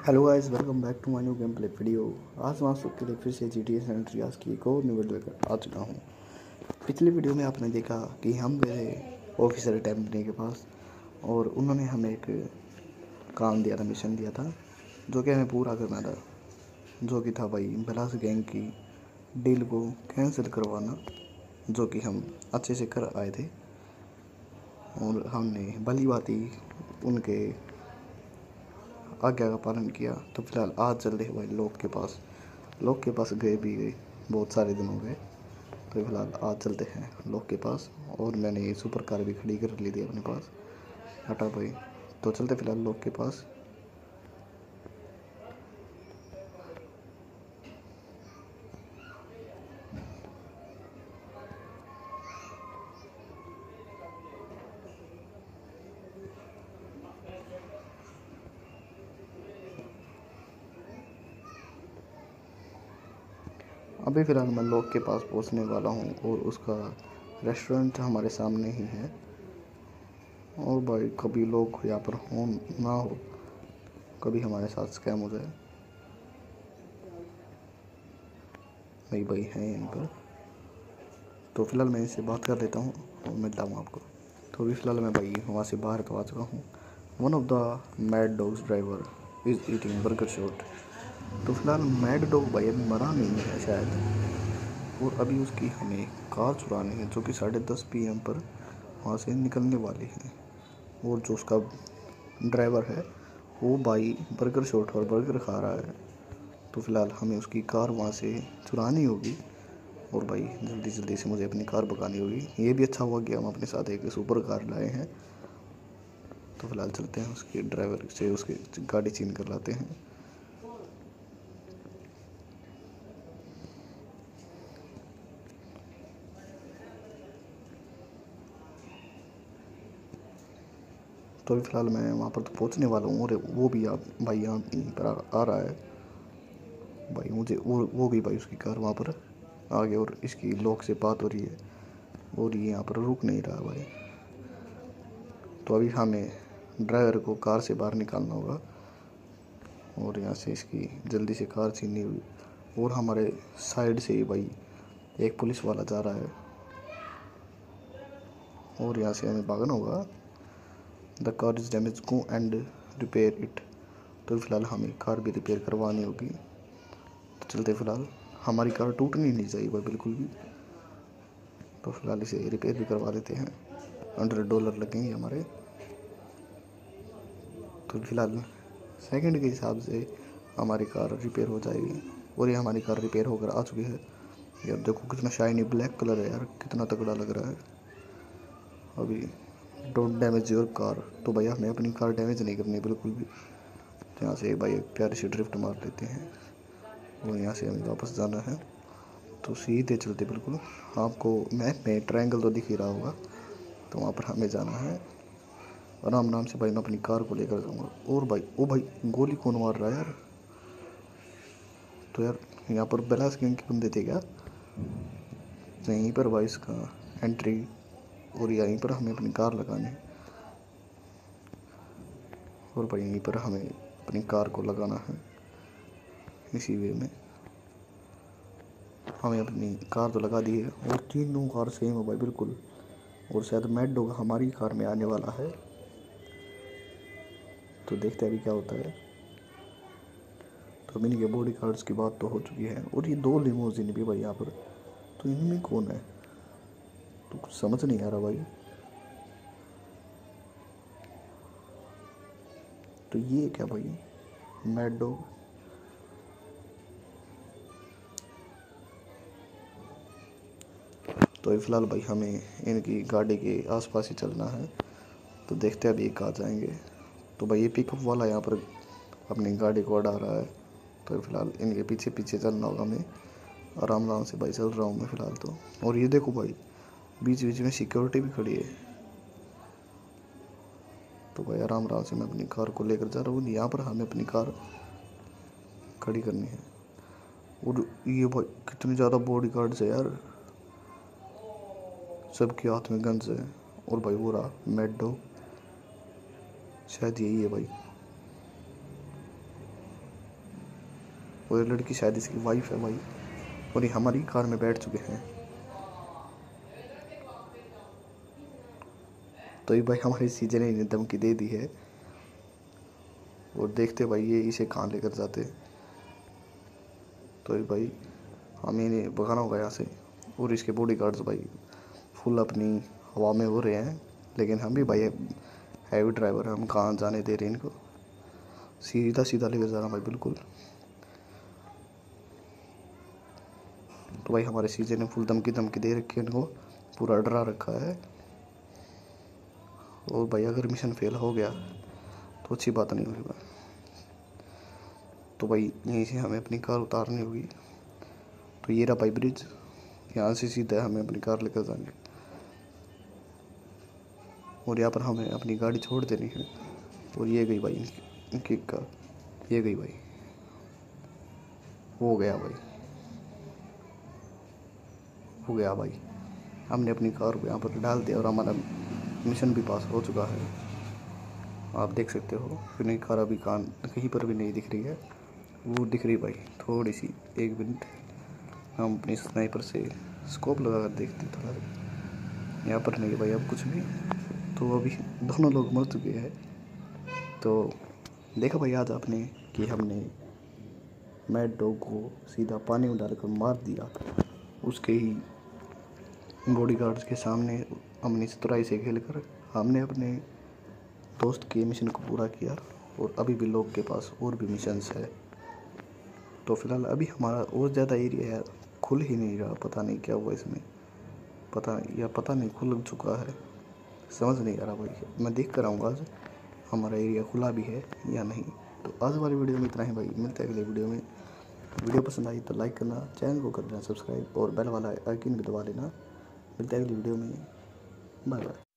Hello guys, welcome back to my new game play video. आज मैं आप सबके लिए फिर से GTA सैन अंड्रियास की एक और न्यू वीडियो लेकर आ चुका हूँ। पिछली वीडियो में आपने देखा कि हम गए ऑफिसर टेम्पनी के पास और उन्होंने हमें एक काम दिया था, मिशन दिया था जो कि हमें पूरा करना था, जो कि था भाई ब्लास्ट गैंग की डील को कैंसिल करवाना, जो कि हम अच्छे से कर आए थे और हमने भली भांति उनके आज्ञा का पालन किया। तो फिलहाल आज चलते हैं भाई लोग के पास गए भी गए, बहुत सारे दिन हो गए। तो फिलहाल आज चलते हैं लोग के पास और मैंने ये सुपर कार भी खड़ी कर ली थी अपने पास। हटा भाई, तो चलते फिलहाल लोग के पास। अभी फ़िलहाल मैं लोग के पास पहुंचने वाला हूं और उसका रेस्टोरेंट हमारे सामने ही है। और भाई कभी लोग यहाँ पर हो ना हो, कभी हमारे साथ स्कैम हो जाए। भाई हैं यहीं पर, तो फिलहाल मैं इनसे बात कर लेता हूँ और मिलता हूँ आपको। तो अभी फ़िलहाल मैं भाई वहाँ से बाहर तो आ चुका हूँ। One of the mad dogs driver is eating burger shot. तो फिलहाल मैड डॉग भाई अभी मरा नहीं है शायद, और अभी उसकी हमें कार चुरानी है जो कि 10:30 PM पर वहाँ से निकलने वाली है। और जो उसका ड्राइवर है वो भाई बर्गर शॉट और बर्गर खा रहा है। तो फिलहाल हमें उसकी कार वहाँ से चुरानी होगी और भाई जल्दी जल्दी से मुझे अपनी कार भगानी होगी। ये भी अच्छा हुआ कि हम अपने साथ एक सुपर कार लाए हैं। तो फिलहाल चलते हैं उसके ड्राइवर से उसकी गाड़ी छीन कर लाते हैं। तो अभी फ़िलहाल मैं वहाँ पर तो पहुँचने वाला हूँ और वो भी आप भाई यहाँ यहीं पर आ रहा है भाई। मुझे वो भी भाई उसकी कार वहाँ पर आ गया और इसकी लोग से बात हो रही है और ये यहाँ पर रुक नहीं रहा भाई। तो अभी हमें ड्राइवर को कार से बाहर निकालना होगा और यहाँ से इसकी जल्दी से कार छीननी हुई। और हमारे साइड से ही भाई एक पुलिस वाला जा रहा है और यहाँ से हमें भागना होगा। The car is damage, go and repair it. तो फिलहाल हमें कार भी रिपेयर करवानी होगी। तो चलते फिलहाल, हमारी कार टूटनी नहीं चाहिए भाई बिल्कुल भी। तो फिलहाल इसे रिपेयर भी करवा लेते हैं, $100 लगेंगे हमारे। तो फिलहाल सेकंड के हिसाब से हमारी कार रिपेयर हो जाएगी और ये हमारी कार रिपेयर होकर आ चुकी है। ये अब देखो कितना शाइनी ब्लैक कलर है यार, कितना तगड़ा लग रहा है। अभी डोंट डैमेज योर कार। तो भैया हमें अपनी कार डैमेज नहीं करनी बिल्कुल भी। तो यहाँ से भाई एक प्यारी सी ड्रिफ्ट मार लेते हैं और यहाँ से हमें वापस जाना है। तो सीधे चलते बिल्कुल, आपको मैप में ट्रायंगल तो दिख ही रहा होगा, तो वहाँ पर हमें जाना है। आराम आराम से भाई मैं अपनी कार को लेकर जाऊँगा। और भाई ओ भाई गोली कौन मार रहा है यार? तो यार यहाँ पर ब्लास्ट गैंग के बंदे थे क्या? यहीं पर भाई इसका एंट्री और यहीं पर हमें अपनी कार लगानी है और भाई यहीं पर हमें अपनी कार को लगाना है। इसी वे में हमें अपनी कार तो लगा दी है और तीनों कार सेम है भाई बिल्कुल। और शायद मैड डॉग हमारी कार में आने वाला है, तो देखते हैं अभी क्या होता है। तो इनके बॉडी गार्ड्स की बात तो हो चुकी है और ये 2 लिमोजिन भी भाई यहाँ पर। तो इनमें कौन है तो कुछ समझ नहीं आ रहा भाई। तो ये क्या भाई, मैड डॉग। तो फिलहाल भाई हमें इनकी गाड़ी के आसपास ही चलना है। तो देखते हैं अभी कहाँ जाएंगे। तो भाई ये पिकअप वाला यहाँ पर अपनी गाड़ी को अड़ा रहा है। तो फिलहाल इनके पीछे पीछे चलना होगा। मैं आराम आराम से भाई चल रहा हूँ मैं फ़िलहाल तो। और ये देखो भाई बीच बीच में सिक्योरिटी भी खड़ी है। तो भाई आराम आराम से मैं अपनी कार को लेकर जा रहा हूँ। यहाँ पर हमें अपनी कार खड़ी करनी है। और ये भाई कितने ज़्यादा बॉडी गार्ड्स है यार, सबके हाथ में गन्स है। और भाई वो रहा मैड डॉग, शायद यही है भाई। और ये लड़की शायद इसकी वाइफ है भाई, और ये हमारी कार में बैठ चुके हैं। तो ये भाई हमारी सीजन ने धमकी दे दी है, और देखते भाई ये इसे कहाँ लेकर जाते। तो ये भाई हमें इन्हें भगाना होगा यहाँ से, और इसके बॉडीगार्ड्स भाई फुल अपनी हवा में हो रहे हैं, लेकिन हम भी भाई हैवी ड्राइवर है, हम कहाँ जाने दे रहे हैं इनको, सीधा सीधा लेकर जाना भाई बिल्कुल। तो भाई हमारे सीजन ने फुल धमकी दे रखी है, इनको पूरा डरा रखा है। और भाई अगर मिशन फेल हो गया तो अच्छी बात नहीं होगी भाई। तो भाई यहीं से हमें अपनी कार उतारनी होगी। तो ये रहा भाई ब्रिज, यहाँ से सीधा हमें अपनी कार लेकर जाएंगे, और यहाँ पर हमें अपनी गाड़ी छोड़ देनी है। और ये गई भाई इनकी कार, ये गई भाई, हो गया भाई, हो गया भाई। हमने अपनी कार को यहाँ पर डाल दिया और हमारा मिशन भी पास हो चुका है। आप देख सकते हो इनकी कार अभी कहीं पर भी नहीं दिख रही है, वो दिख रही भाई थोड़ी सी। एक मिनट, हम अपनी स्नाइपर से स्कोप लगा कर देखते थोड़ा। यहाँ पर नहीं भाई अब कुछ भी। तो अभी दोनों लोग मर चुके हैं। तो देखा भाई आज आपने कि हमने मैड डॉग को सीधा पानी में डालकर मार दिया, उसके ही बॉडीगार्ड्स के सामने हमने चतुराई से खेलकर हमने अपने दोस्त के मिशन को पूरा किया। और अभी भी लोग के पास और भी मिशंस है। तो फिलहाल अभी हमारा और ज़्यादा एरिया है, खुल ही नहीं रहा, पता नहीं क्या हुआ इसमें, पता नहीं खुल चुका है, समझ नहीं आ रहा भाई। मैं देख कर आऊँगा आज हमारा एरिया खुला भी है या नहीं। तो आज वाली वीडियो में इतना ही भाई, मिलते हैं अगले वीडियो में। वीडियो पसंद आई तो लाइक करना, चैनल को कर देना सब्सक्राइब, और बेल वाला आइकन भी दबा लेना। मिलते हैं अगली वीडियो में, बाय बाय।